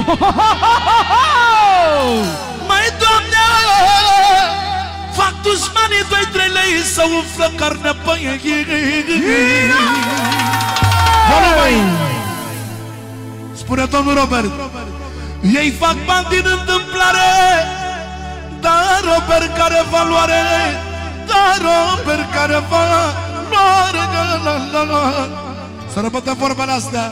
Mai Doamne, fac dușmanii 2-3 lei să umflă carnea pe ei. Spune domnul Robert, ei fac bani din întâmplare, dar Robert care valoare, dar Robert care valoare. Să răbătăm vorbele astea.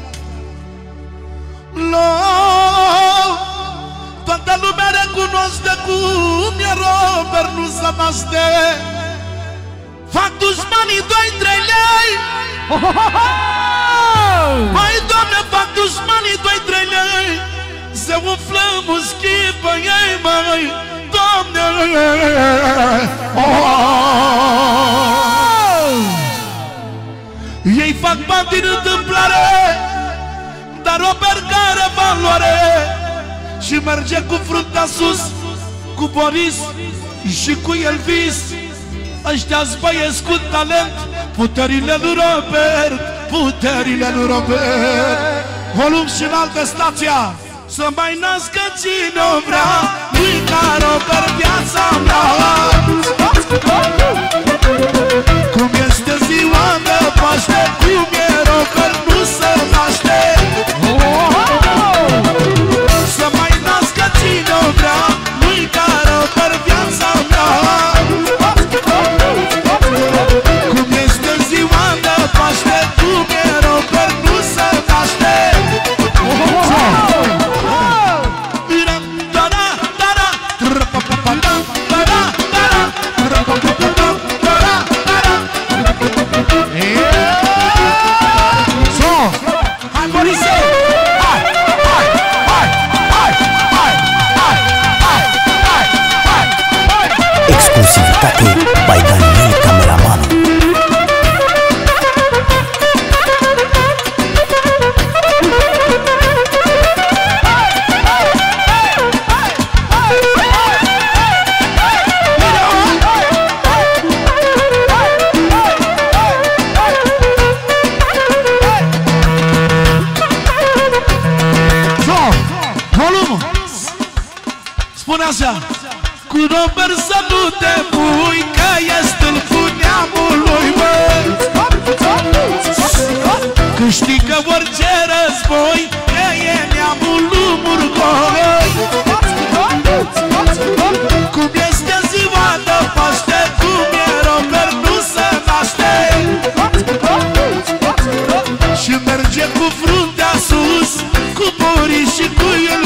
Toată lumea recunoaște cum e Robert, nu se naște. Fac dușmanii 2-3 lei. Mai Doamne, fac dușmanii 2-3 lei, se umflă muschii pe ei, măi, Doamne. Ei fac bani din întâmplare, dar Robert care valoare. Și merge cu fruntea sus, cu Boris și cu Elvis. Ăștia-s băieți cu talent, puterile lui Robert, puterile lui Robert. Volum și în altă stația, să mai nască cine o vrea, lui ca Robert viața mea. Cum este ziua de Paște, cum e Robert nu se naște. Să mai nască cine o vrea, lui ca Robert viața mea. Cum este ziua de Paște, cum e Robert nu se naște. Exclusivitate by Daniel Cameraman. Spune așa: cu Robert să nu te pui, că e stâlpul neamului, mă. Câștigă orice război, că e neamul lui Murgoi. Cum este ziua de Paște, cum e Robert nu se naște. Și merge cu fruntea sus, cu Boris și cu el.